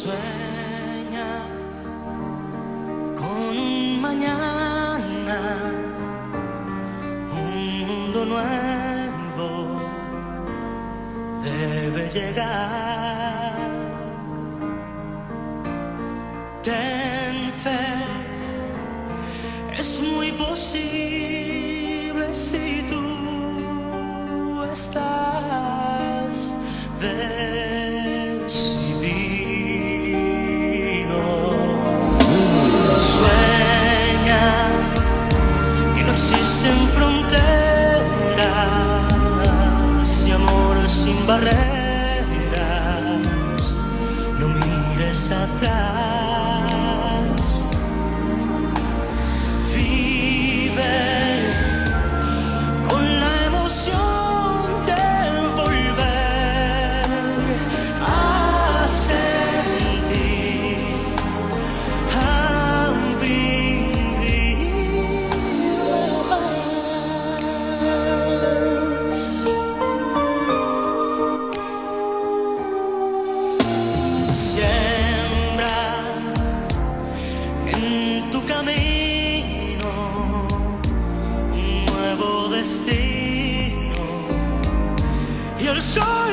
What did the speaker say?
Sueña con un mañana, un mundo nuevo debe llegar. Ten fe, es muy posible si tú estás decidido. Sueña que no existen fronteras y amor sin barreras. No mires atrás, vive con la emoción de volver a sentir, a vivir más. Siembra en tu camino un nuevo destino y el sol